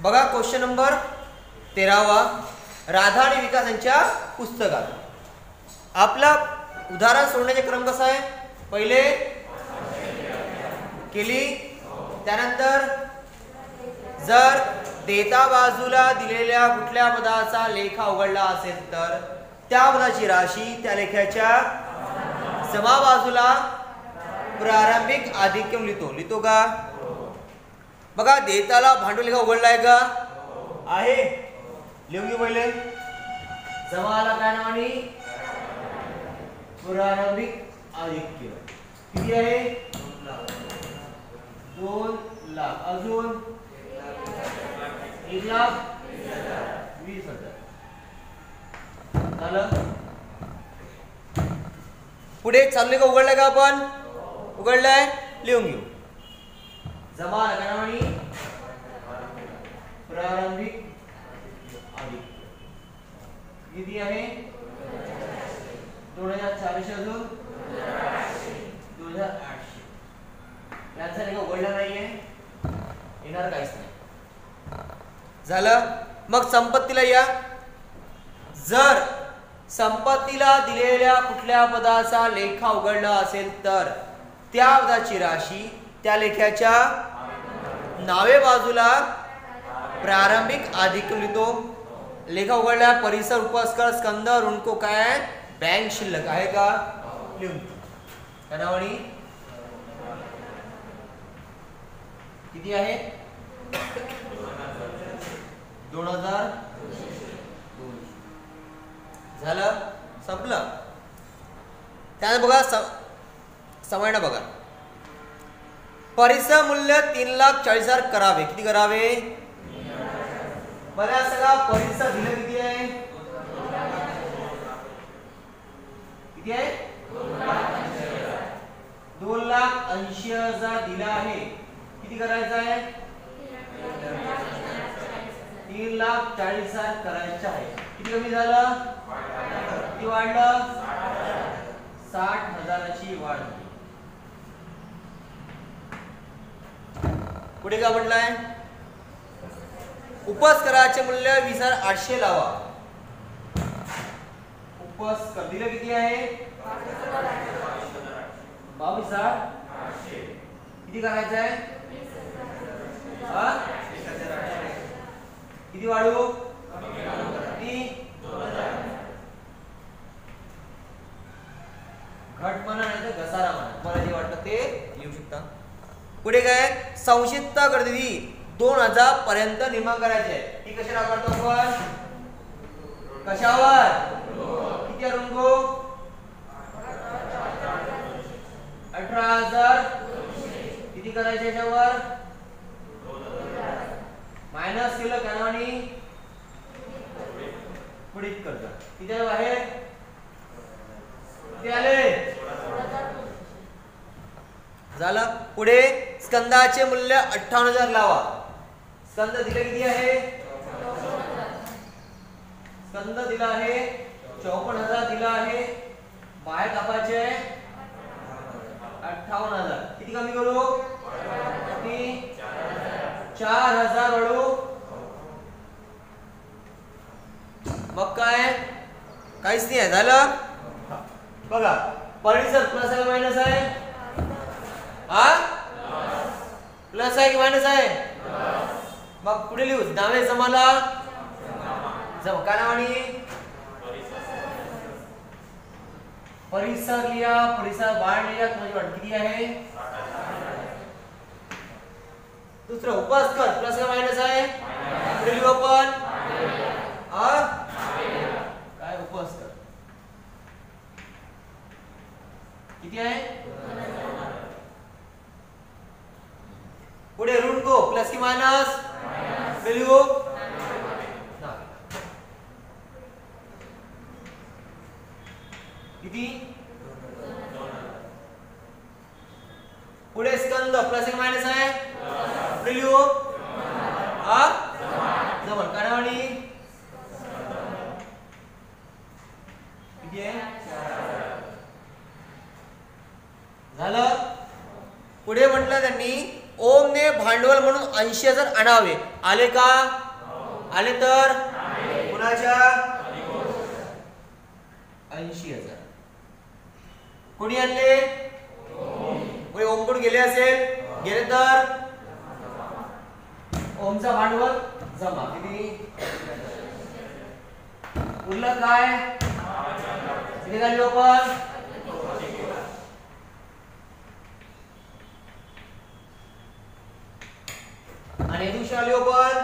बघा question number 13वा Radha आणि विकास यांच्या पुस्तकात आपला उदाहरण सोडण्याचे क्रम कसा आहे. पहिले केली, त्यानंतर जर देता बाजूला दिलेल्या कुठल्या पदाचा लेखा उघडला असेल तर त्या पदाची राशी त्या लेखाच्या समा बाजूला प्रारंभिक आधिक्यम लिहितो का. बघा देताला भांडवल लेखा उघडलाय का आहे, लिहून घेऊ पहिले. जमाला काय नावाने प्रारंभिक आधिक्य किती आहे 2 लाख, अजून 1,20,000 झालं. पुढे चालले का उघडलाय का आपण, उघडलाय, लिहून घेऊ. जमा नावाने प्रारंभिक आधिक्य किती आहे 2,400 अजून 2,800. यांचा लेखा उघडला नाहीये, येणार काहीच नाही. झालं. मग संपत्तीला या. जर संपत्तीला दिलेल्या कुठल्या पदाचा लेखा उघडला असेल तर त्या पदाची राशी त्या लेखाच्या नावे बाजूला प्रारंभिक आधिक्य लिहितो. लेखा उघडला, परिसर, उपस्कर, स्कंद, ऋणको काय बँक शिल्लक आहे का लिहून नावानी किती आहे 2,000. झालं, संपलं. त्यानंतर बघा समयना बघा. परिसर मूल्य 3,40,000 करावे. किती करावे. मला सगळा परिसर दिलं किती आहे, किती आहे 2,80,000 दिला आहे. किती करायचं आहे 3,40,000 करायचं आहे. किती कमी झालं, किती वाढलं 60,000ची वाढ. पुढे काय म्हटलंय, उपस्कराचे मूल्य 20,800 लावा. उपस्कर दिलं किती आहे 22,800. किती करायचं आहे किती वाढू, किती घट म्हणा नाही तर घसारा म्हणा, मला जे वाटतं ते लिहू शकता. पुढे काय संक्षिप्त गर्दी 2,000 पर्यंत निर्माण करायचे. ही कशाला करतो आपण, कशावर, किती ऋणको 18,000. किती करायचे याच्यावर मायनस केलं कानावानी पुढे करता. किती बाहेर किती आले झालं. पुढे स्कंदाचे मूल्य 58,000 लावा. स्कंद दिले किती आहे, स्कंद दिला आहे 54,000 दिला आहे. बाहेर कापायचे 58,000. किती कमी करू, किती 4,000 वाढू. मग काय काहीच नाही आहे. झालं. बघा परिसर प्लस आहे मायनस आहे, प्लस आहे की मायनस आहे. मग पुढे लिहू नावे जमाला का नावानी परिसर लिहा. परिसर बाहेर लिहा. तुम्हारी वाट किती आहे. दुसरं उपस्कर प्लस का मायनस आहे, पुढे लिहू आपण काय उपस्कर किती आहे. पुढे ऋणको प्लस की मायनस, लिहू किती. पुढे स्कंद प्लस की मायनस आहे, पुढे लिहू जमल कानावाणी किती आहे. झालं. पुढे म्हटलं त्यांनी ओमने भांडवल म्हणून 80,000 आणावे. आले का? आले तर कुणाच्या 80,000. कोणी आणले? कोणी ओमकडून गेले असेल? गेले तर ओमचा भांडवल जमा. किती उरलं? काय किती झाली ओपन? आणि दिवशी आली ओपन.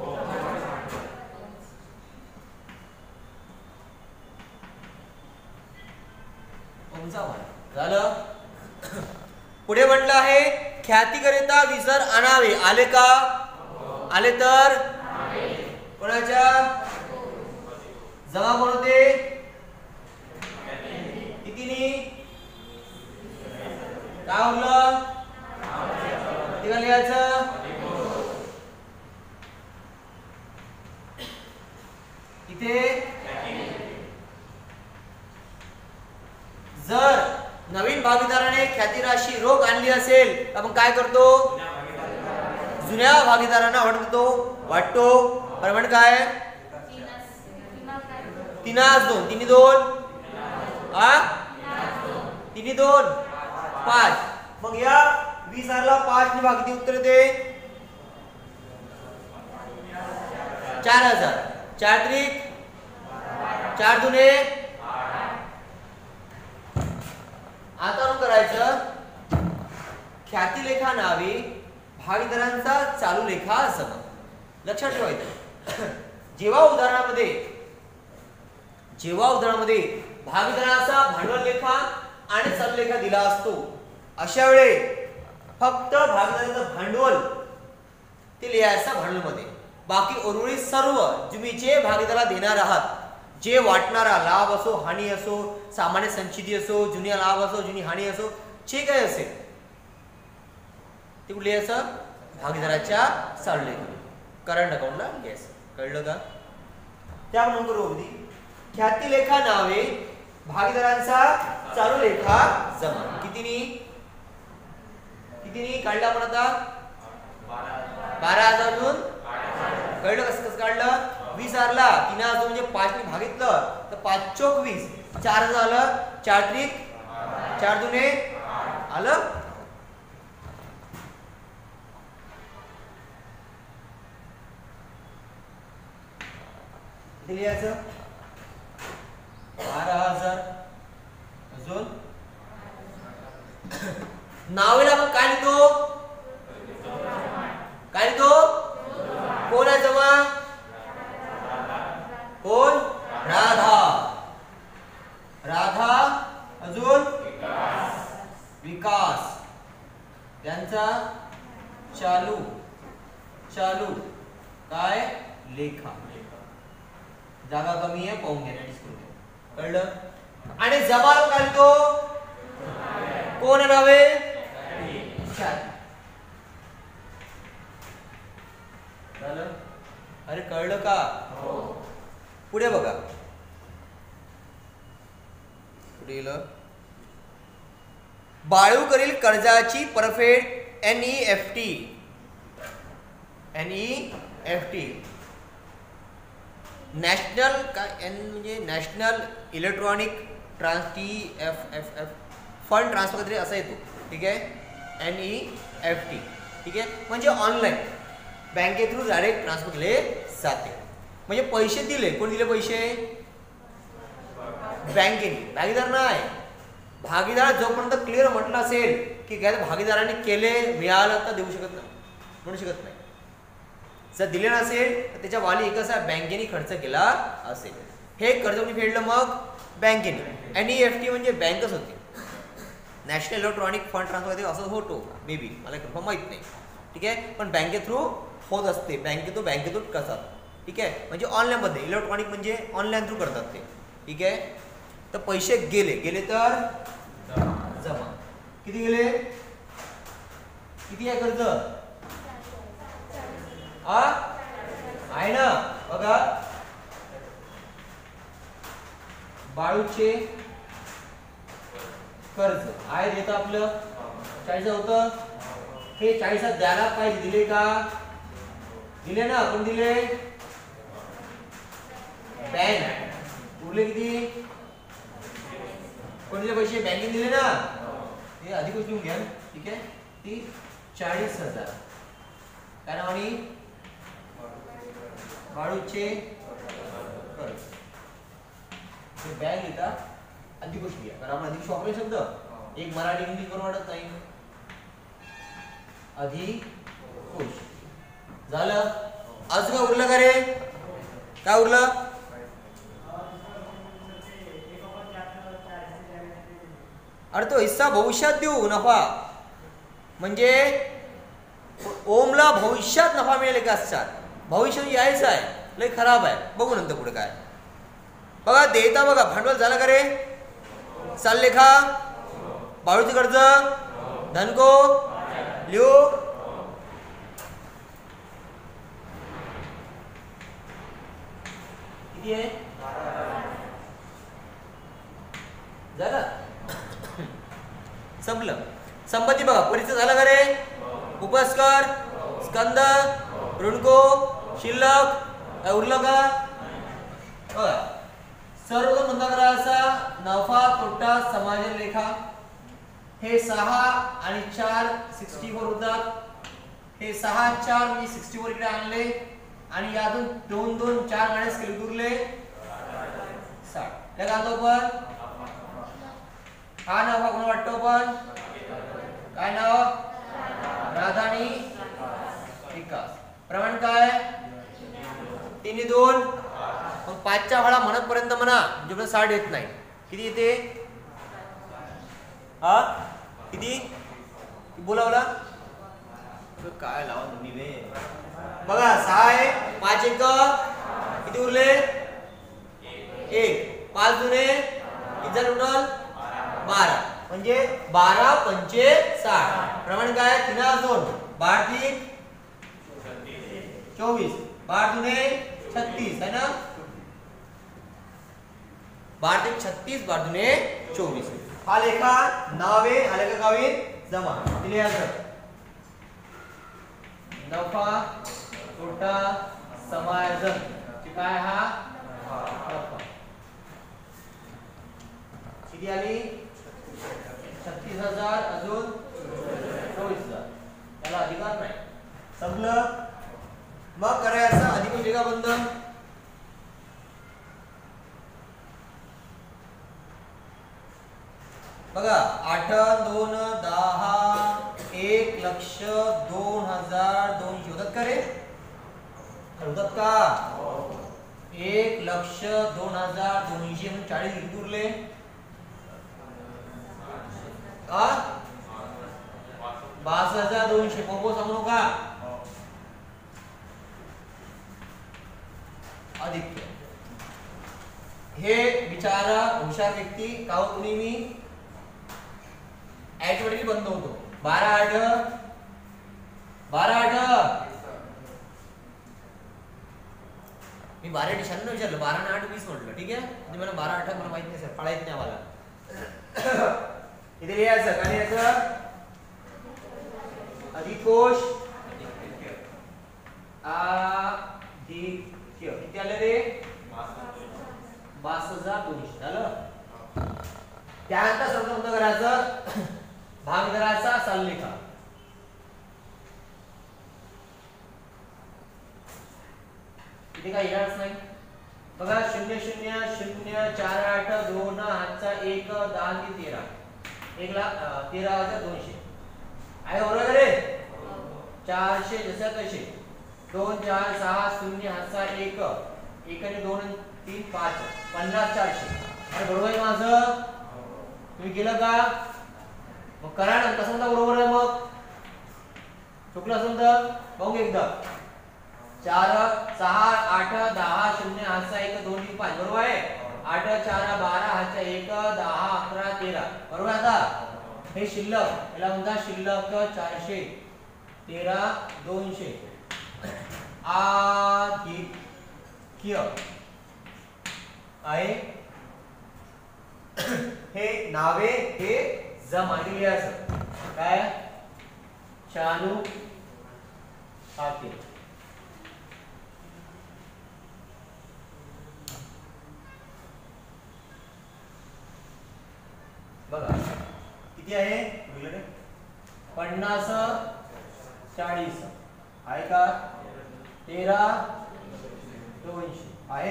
ओमचा भांडवल झालं. पुढे म्हटलं आहे ख्यातीकरिता विसर आणावे. आले का? आले तर कोणाच्या जमा कोण होते? कितीनी? काय उरलं? किती का लिहायचं? इथे जर नवीन भागीदाराने ख्याती राशी रोख आणली असेल तर आपण काय करतो? जुन्या भागीदारांना वाटतो. प्रमाण काय? 3:2. 3:2 3:2 5. मग या 20,000ला 5 ने भाग किती उत्तर येते? 4,000. 4 त्रिक 4 दुने. आता करायचं ख्याती लेखा नावे भागीदारांचा चालू लेखा जमा. लक्षात ठेवायचं जेव्हा उदाहरणामध्ये भागीदाराचा भांडवल लेखा आणि चालू लेखा दिला असतो अशा वेळी फक्त भागीदाराचं भांडवल ते लिहायचं भांडवलमध्ये. बाकी उर्वरित सर्व तुम्हीचे भागीदाराला देणार आहात जे वाटणारा लाभ असो हानी असो सामान्य संचिती असो जुन्या लाभ असो जुनी हानी असो जे काय असेल ते कुठे लिहायचं? भागीदाराच्या चालू लेखा करंट अकाउंटला लिहायचं. कळलं का? त्यानंतर ख्याती लेखा नावे भागीदारांचा चालू लेखा जमा. कितीनी काढला आपण आता? 12,000 म्हणून कळलं कसं काढलं? 20,000ला 3,000 म्हणजे 5 ने भागितलं तर 5 चोक 20. 4 झालं. 4 त्रिक 4 दुने आलं. लिहायचं 12,000. अजून नावेला आपण काय लिहितो? काय लिहितो? कोण आहे जमा? कोण? राधा. अजून विकास. त्यांचा चालू काय लेखा. जागा कमी आहे पाहून घ्या. कळलं? आणि जमा काय तो? कोण नावे? झालं? अरे कळलं का? पुढे बघा. पुढे बाळूकरील कर्जाची परतफेड NEFT नॅशनल काय एन म्हणजे national electronic TFF fund transfer तरी असा येतो. ठीक आहे. NEFT. ठीक आहे. म्हणजे ऑनलाईन बँके थ्रू डायरेक्ट ट्रान्सफर केले जाते. म्हणजे पैसे दिले. कोण दिले पैसे? बँकेने. भागीदार नाही. भागीदार जोपर्यंत क्लिअर म्हटलं असेल की काय भागीदाराने केले मिळालं तर देऊ शकत नाही, म्हणू शकत नाही. जर दिले नसेल तर त्याच्या वाली एकच आहे बँकेने खर्च केला असेल. हे कर्ज कोणी फेडलं? मग बँकेने. NEFT म्हणजे बँकच होती. नॅशनल इलेक्ट्रॉनिक फंड ट्रान्सफर असं होतो मे बी, मला कन्फर्म माहित नाही. ठीक आहे. पण बँके थ्रू होत असते. बँकेतून करतात. ठीक आहे. म्हणजे ऑनलाईन मध्ये इलेक्ट्रॉनिक म्हणजे ऑनलाईन थ्रू करतात ते. ठीक आहे. तर पैसे गेले तर जमा. किती गेले? किती आहे कर्ज? आहे ना? बघा बाळूचे कर्ज आहे देत आपलं 40 होतं. हे 40 द्यायला पाहिजे, दिले का? दिले ना, कोण दिले? बँक. उरले किती? कोण दिले पैसे? बँकेने दिले ना. हे आधी गोष्ट लिहून घ्या, ठीक आहे? ती 40,000 काय नावानी? बाळूचे कर्ज. हे बँक लिहिता, आधी गोष्ट घ्या, कारण आपण अधिक वापरले शब्द एक मराठी इंग्लिश करून वाटत नाही. अधिकोष झालं. आज काय उरलं का रे? काय उरलं? अरे तो हिस्सा भविष्यात देऊ नफा, म्हणजे ओमला भविष्यात नफा मिळेल का? असतात भविष्य यायचं आहे, लय खराब आहे. बघू नंतर पुढे काय. बघा देता, बघा भांडवल झालं का रे? चाललेखा, बाळूचे कर्ज, धनको लिहू. किती आहे? झालं. संपलं. संपत्ती बघा, परिचय झाला का रे? उपस्कर, स्कंद, ऋणको, शिल्लक उरलं का? सर्व म्हणता करा असा नफा तोटा समायोजन लेखा. हे 6 आणि 4 64 होतात. हे 6 4 मी 64 इकडे आणले आणि यातून 2 2 4 मायनस केले, उरले 60. काय आणतो पण? हा नफा कोण वाटतो पण? काय नाव? राधानी विकास. प्रमाण काय? 3 2. मग 5च्या फळा म्हणत पर्यंत म्हणा, म्हणजे 60 येत नाही. किती येते? हा किती बोलावला? काय लावा तुम्ही वे. बघा 6 आहे, 5 1 किती उरले? 1. 5 दुने किती झाले टोटल? 12. म्हणजे 12 पंचे 60. प्रमाण काय? 3 2 12 3 24. 12 दुने 36 है ना? 12 3 36, 12 दुने 24. हा लेखा नावे, हा लेखा गावी जमा दिले असं. नफा तोटा समायोजन काय? हा नफा किती आली? 36,000 अजून 24,000. त्याला अधिकार नाही. संपलं. मग करायचं अधिक लेखा बंद. बघा 8 2 10 1,02,200 होतात का रे? होतात का? 1,02,200 म्हणून 40 किती उरले? 62,200. पोपो सांगू नका. अधिक हे बिचारा हुशार व्यक्ती का तुम्ही मी ऍटोमॅटिकली बंद होतो. 12 8 12 8 मी 12 8 96 विचारलं, 12 आणि 8 20 म्हटलं. ठीक आहे, म्हणजे मला 12 8 मला माहित नाही सर, पळा येत नाही आम्हाला. इथे लिहायचं काय? लिहायचं अधिकोष अधिक्य. किती आले रे? 62,200 झालं. त्यानंतर सर्वप्रथम करायचं भाग करायचा चाललेखा. इथे काय येणारच नाही. बघा 0 0 0 4 8 2 हातचा 1 10 3 13 1,13,200 आहे. बरोबर रे? 400 जसं तसे 2 4 6 0 हातचा 1 1 आणि 2 आणि 3 5 50 400. अरे बरोबर आहे माझं? तुम्ही केलं का? मग करा ना. कसं म्हणता बरोबर आहे? मग चुकलं असेल तर बघू एकदा. 4 6 8 10 0 हातचा 1 2 3 5 बरोबर आहे. 8 4 12 हातचा 1 10 11 13 बरोबर. आता हे शिल्लक याला म्हणतात शिल्लक 400 13,200 अधिक्य आहे. हे नावे हे जमा लिहायचं काय? चालू खाते बघा किती आहे 50 40 आहे का 13 200 आहे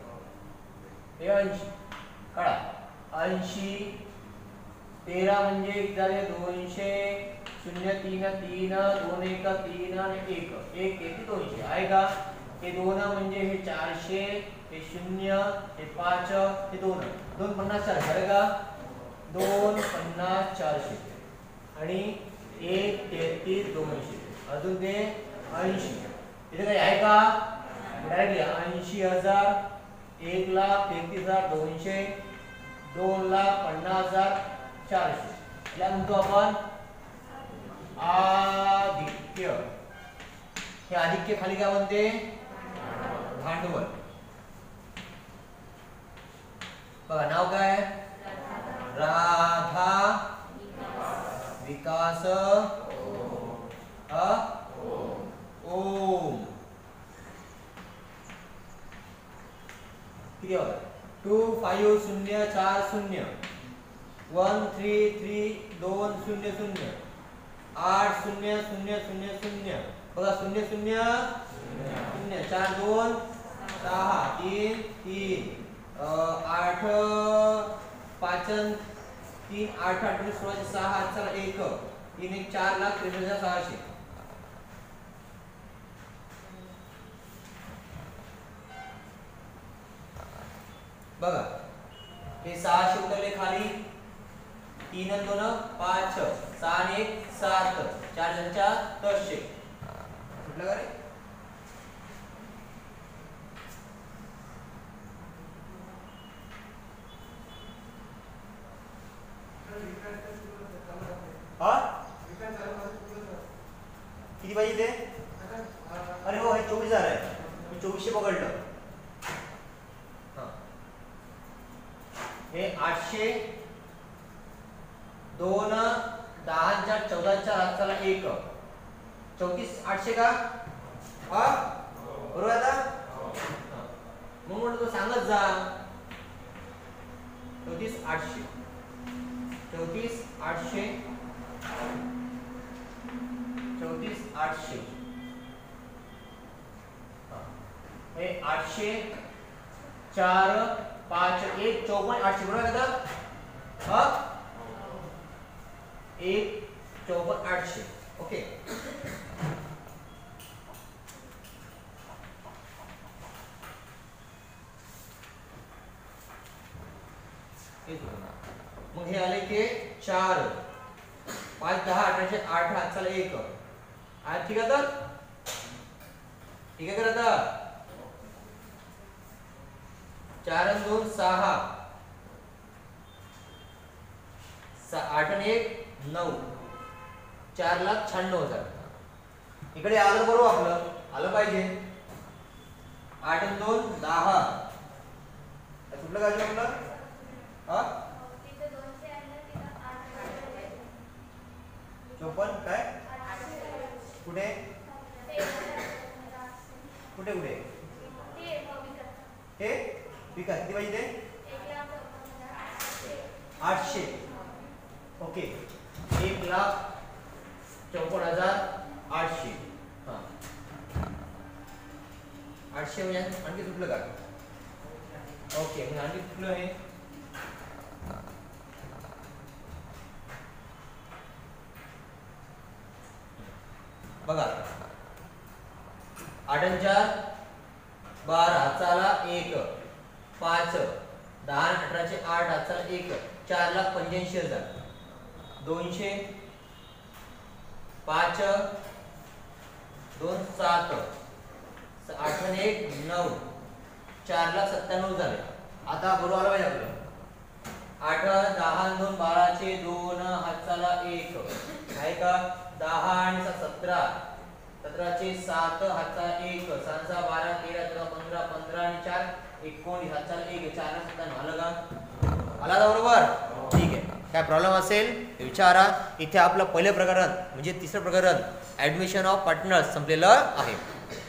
80 काढा 80 13 म्हणजे एक झाले 200 0 3 3 2 1 3 आणि 1 1 किती 200 आहे का हे 2 म्हणजे हे 400 हे 0 हे 5 हे 2 250 400 आहे का 250 400 आणि 1 33 200 अजून ते 80 इथे काही आहे का डायरेक्टली 80,000 1,33,200 2,50,400 याला म्हणतो आपण आधिक्य हे आधिक्य खाली काय म्हणते भांडवल बघा नाव काय राधा विकास ओम किती होता 25040 133 200 बघा 0 0 0 4 2 6 3 3 8 5 3 8 8 16 6 चला 1 3 1 4,63,600 बघा हे 600 उतरले खाली 3 आणि 2 5 6 आणि 1 7 4 जणच्या 1000 कुठलं का रे हा किती पाहिजे ते अरे हो हे 24,000 आहे मी 2400 पकडलं हे 800 2 10 14 हाताला 1 34 800 का हा बरोबर आता मग म्हणतो तो सांगत जा 34 800 34 800 34 800 हे 800 4 5 1 54 800 बरोबर का हा 1 54 800 ओके मग हे आले की 4 5 10 18 8 हात चला 1 आज ठीक आहे तर ठीक आहे तर आता 4 आणि 2 6 8 आणि 1 9 4,96,000 इकडे आलं बरोबर आपलं आलं पाहिजे 8 आणि 2 10 कुठलं काय आपलं हा 54 काय कुठे कुठे कुठे हे विकास किती पाहिजे ते 800 ओके 1,54,800 हा 800 म्हणजे आणखी सुटलं का ओके म्हणजे आणखी सुटलं आहे बघा 8 आणि 4 12 हाताला 1 5 10 आणि 18 8 हाताला 1 4,85,000 200 5 2 7 8 आणि 1 9 4,97,000 झाले आता बरोबर आलं पाहिजे आपलं 8 10 आणि 2 12 चे 2 हाताला 1 आहे का 10 आणि 17 17 चे 7 हाताला 1 7 12 13 14 15 15 आणि 4 19 हाताला 1 4,97,000 आलं का आला बरोबर ठीक आहे काय प्रॉब्लेम असेल विचारा. इथे आपलं पहिलं प्रकरण म्हणजे तिसरं प्रकरण ॲडमिशन ऑफ पार्टनर्स संपलेलं आहे.